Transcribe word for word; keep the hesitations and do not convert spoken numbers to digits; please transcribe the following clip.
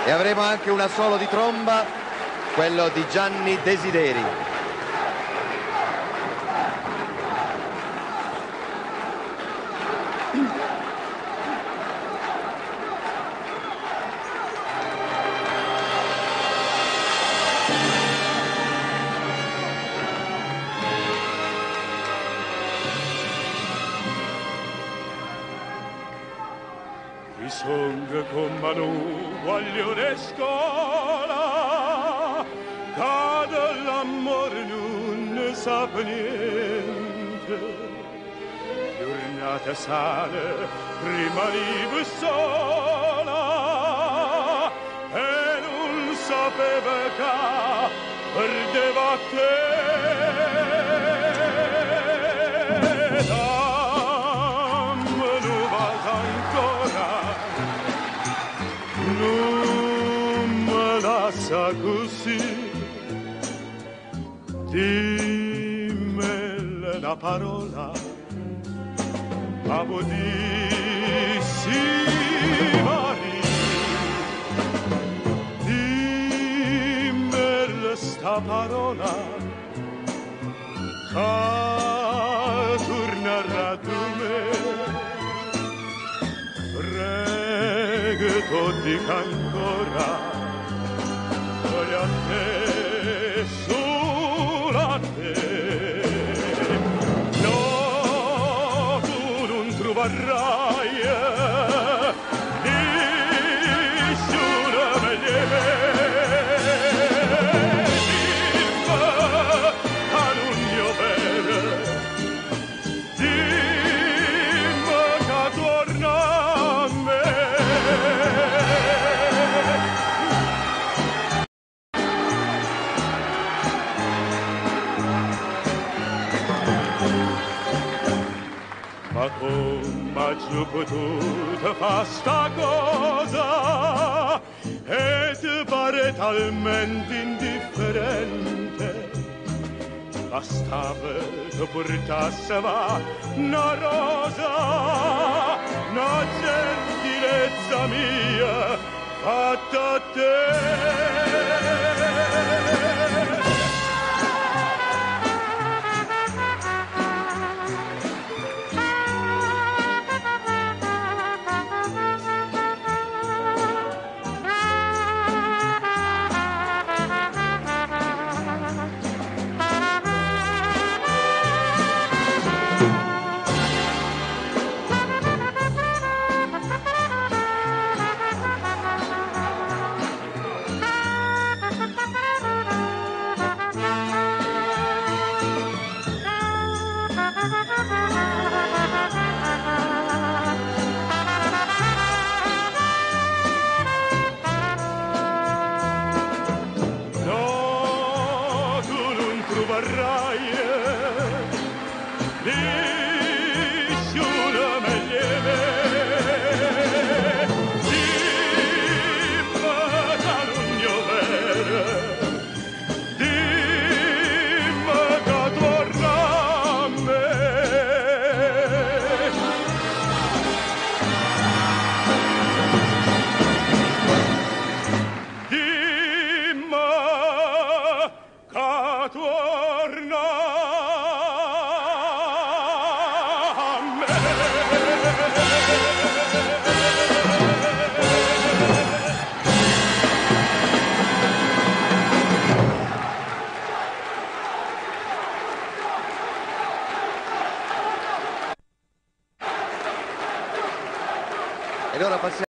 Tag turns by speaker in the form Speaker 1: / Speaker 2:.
Speaker 1: E avremo anche un assolo di tromba, quello di Gianni Desideri.
Speaker 2: I song con Manu guaglione scola, cade l'amore non ne sa niente. Giornata sale, prima rive sola, e non sapeva che perdeva te. Non me lascia così, dimmele una parola, ma potissima dimmele sta parola, che tornerà da me. Prego dica ancora, voglio a te, solo a te. No, tu non troverai nessuna meglio me. Dimmi a non mio bene, dimmi che torna a me. Ma come ci potuto fa sta cosa e ti pare talmente indifferente? Bastava che portasse va una rosa, una gentilezza mia fatta a te. Vorrai nessuna meglio me. Dimmi che non mio bene, dimmi che torna a me. Dimmi che torna a me.
Speaker 1: E ora passiamo